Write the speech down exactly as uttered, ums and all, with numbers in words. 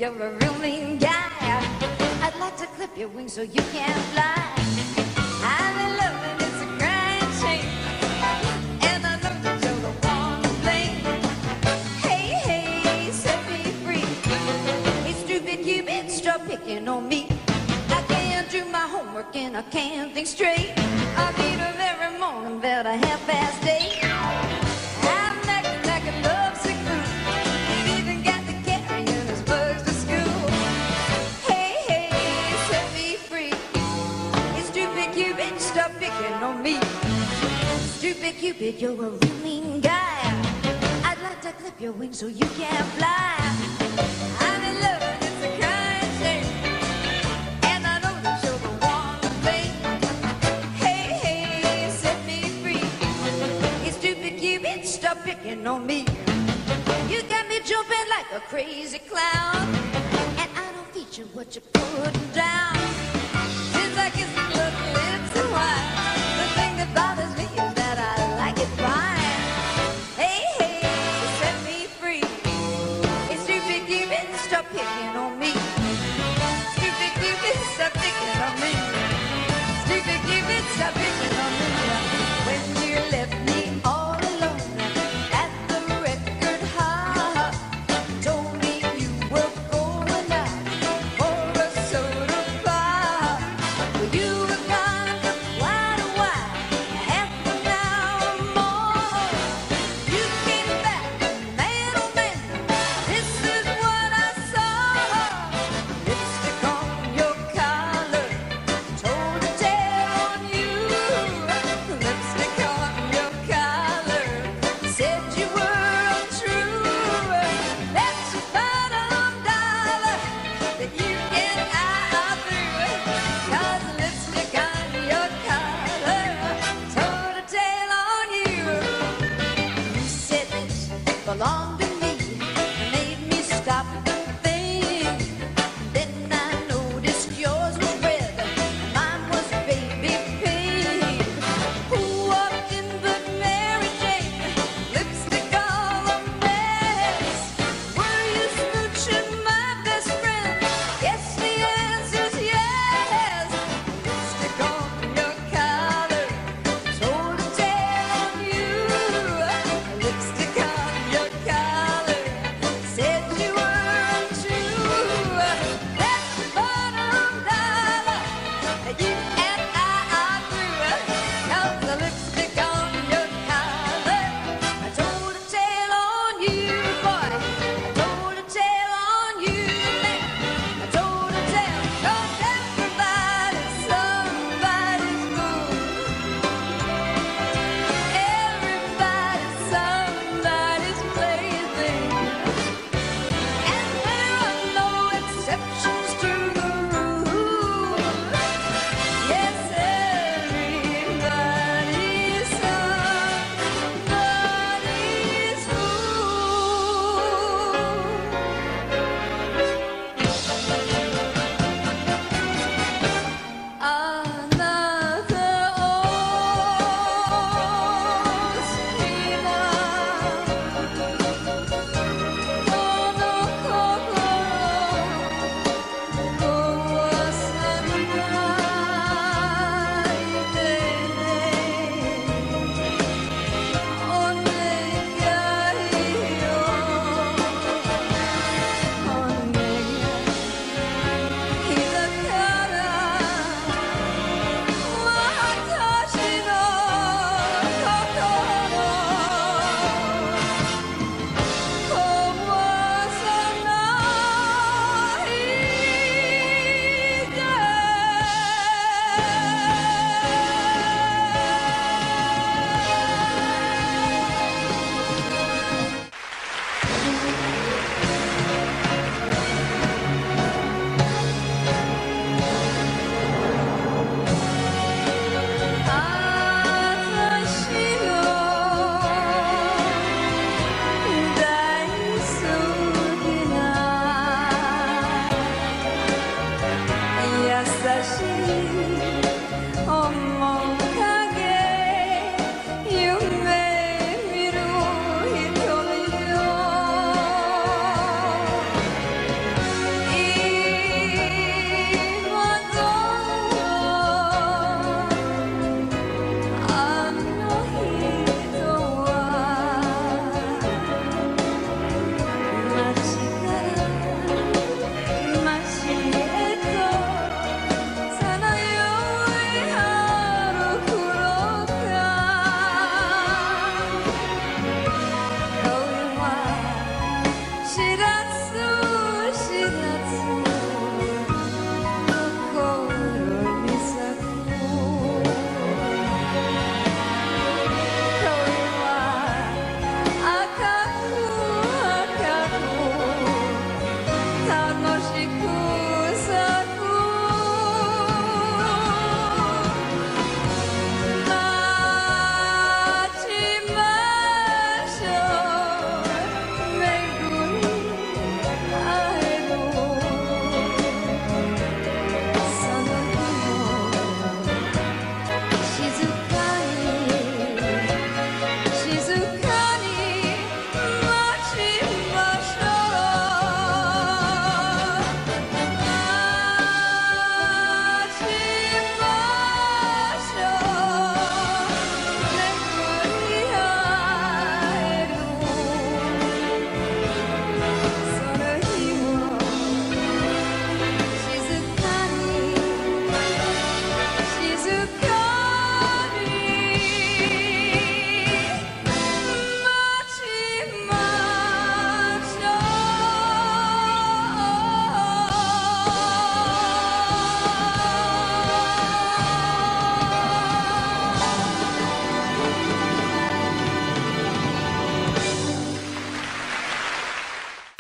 you're a real mean guy. I'd like to clip your wings so you can fly. I'm in love and it's a crying shame, and I know that you're the one to blame. Hey, hey, set me free. Hey, stupid Cupid, stop picking on me. I can't do my homework and I can't think straight. I meet her every morning about a half past eight. I'm acting like a lovesick fool. Ain't even got the carrying his bugs to school. Hey, hey, set me free. Hey, stupid Cupid, stop picking on me. Stupid Cupid, you're a real mean guy. I'd like to clip your wings so you can fly. I'm in love and it's a crying shame, and I know that you're the one to blame. Hey, hey, set me free. Hey, stupid Cupid, stop picking on me. You got me jumping like a crazy clown, and I don't feature what you're putting down. Since I kiss the little lips and wine, the thing that bothers